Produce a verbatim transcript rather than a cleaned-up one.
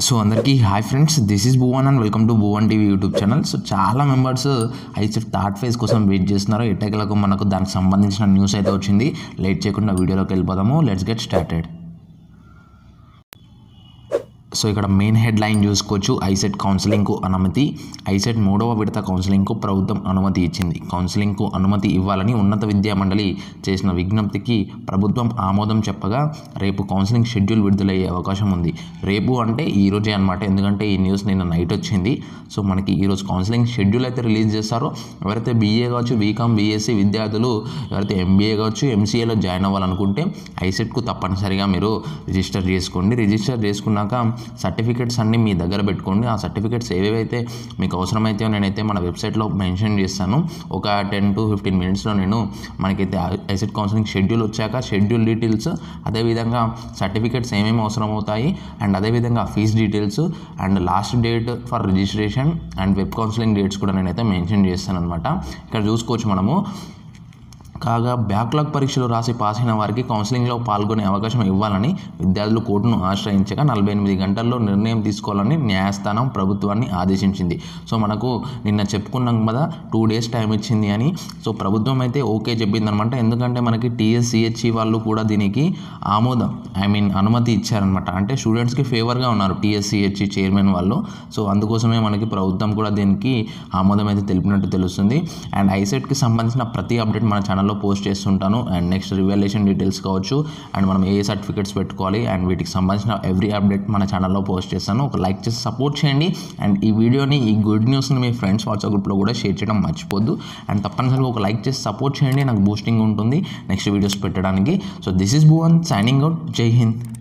So అందరికీ hi friends, this is Bhuvan and welcome to భువantv YouTube channel. So చాలా members ICET third phase కోసం wait చేస్తున్నారు. ఎట్టకేలకు మనకు దానికి సంబంధించిన న్యూస్ అయితే వచ్చింది. లేట్ చేయకుండా వీడియోలోకి వెళ్ళిపోదాము. Let's get started. సో ఇక్కడ మెయిన్ హెడ్ లైన్ చూసుకోవచ్చు, ఐసెట్ కౌన్సిలింగ్కు అనుమతి. ఐసెట్ మూడవ విడత కౌన్సిలింగ్కు ప్రభుత్వం అనుమతి ఇచ్చింది. కౌన్సిలింగ్కు అనుమతి ఇవ్వాలని ఉన్నత విద్యా మండలి చేసిన విజ్ఞప్తికి ప్రభుత్వం ఆమోదం చెప్పగా రేపు కౌన్సిలింగ్ షెడ్యూల్ విడుదలయ్యే అవకాశం ఉంది. రేపు అంటే ఈ రోజే అనమాట, ఎందుకంటే ఈ న్యూస్ నిన్న నైట్ వచ్చింది. సో మనకి ఈరోజు కౌన్సిలింగ్ షెడ్యూల్ అయితే రిలీజ్ చేస్తారో, ఎవరైతే బీఏ కావచ్చు, బీకామ్, బీఎస్సీ విద్యార్థులు ఎవరైతే ఎంబీఏ కావచ్చు, ఎంసీఏలో జాయిన్ అవ్వాలనుకుంటే ఐసెట్కు తప్పనిసరిగా మీరు రిజిస్టర్ చేసుకోండి. రిజిస్టర్ చేసుకున్నాక సర్టిఫికేట్స్ అన్నీ మీ దగ్గర పెట్టుకోండి. ఆ సర్టిఫికేట్స్ ఏవేవైతే మీకు అవసరమైతే నేనైతే మన వెబ్సైట్లో మెన్షన్ చేస్తాను. ఒక టెన్ టు ఫిఫ్టీన్ మినిట్స్లో నేను మనకైతే ఐసెట్ కౌన్సిలింగ్ షెడ్యూల్ వచ్చాక షెడ్యూల్ డీటెయిల్స్, అదేవిధంగా సర్టిఫికేట్స్ ఏమేమి అవసరం అవుతాయి, అండ్ అదేవిధంగా fees details and last date for registration and web counselling dates కూడా నేనైతే మెన్షన్ చేస్తాను అనమాట. ఇక్కడ చూసుకోవచ్చు మనము. కాగా బ్యాక్లాగ్ పరీక్షలు రాసి పాస్ అయిన వారికి కౌన్సిలింగ్లో పాల్గొనే అవకాశం ఇవ్వాలని విద్యార్థులు కోర్టును ఆశ్రయించగా నలభై ఎనిమిది గంటల్లో నిర్ణయం తీసుకోవాలని న్యాయస్థానం ప్రభుత్వాన్ని ఆదేశించింది. సో మనకు నిన్న చెప్పుకున్నాం కదా, టూ డేస్ టైం ఇచ్చింది అని. సో ప్రభుత్వం అయితే ఓకే చెప్పిందనమాట. ఎందుకంటే మనకి టీఎస్సిహెచ్ఈ వాళ్ళు కూడా దీనికి ఆమోదం ఐ మీన్ అనుమతి ఇచ్చారనమాట. అంటే స్టూడెంట్స్కి ఫేవర్గా ఉన్నారు టీఎస్సిహెచ్ఈ చైర్మన్ వాళ్ళు. సో అందుకోసమే మనకి ప్రభుత్వం కూడా దీనికి ఆమోదం అయితే తెలిపినట్టు తెలుస్తుంది. అండ్ ఐసెట్కి సంబంధించిన ప్రతి అప్డేట్ మన ఛానల్లో పోస్ట్ చేస్తుంటాను. అండ్ నెక్స్ట్ రివాల్యుయేషన్ డీటెయిల్స్ కావచ్చు, అండ్ మనం ఏ సర్టిఫికేట్స్ పెట్టుకోవాలి, అండ్ వీటికి సంబంధించిన ఎవ్రీ అప్డేట్ మన ఛానల్లో పోస్ట్ చేస్తాను. ఒక లైక్ చేసి సపోర్ట్ చేయండి. అండ్ ఈ వీడియోని, ఈ గుడ్ న్యూస్ని మీ ఫ్రెండ్స్ వాట్సాప్ గ్రూప్లో కూడా షేర్ చేయడం మర్చిపోద్దు. అండ్ తప్పనిసరిగా ఒక లైక్ చేసి సపోర్ట్ చేయండి, నాకు బూస్టింగ్ ఉంటుంది నెక్స్ట్ వీడియోస్ పెట్టడానికి. So this is Bhuvan signing out. Jai Hind.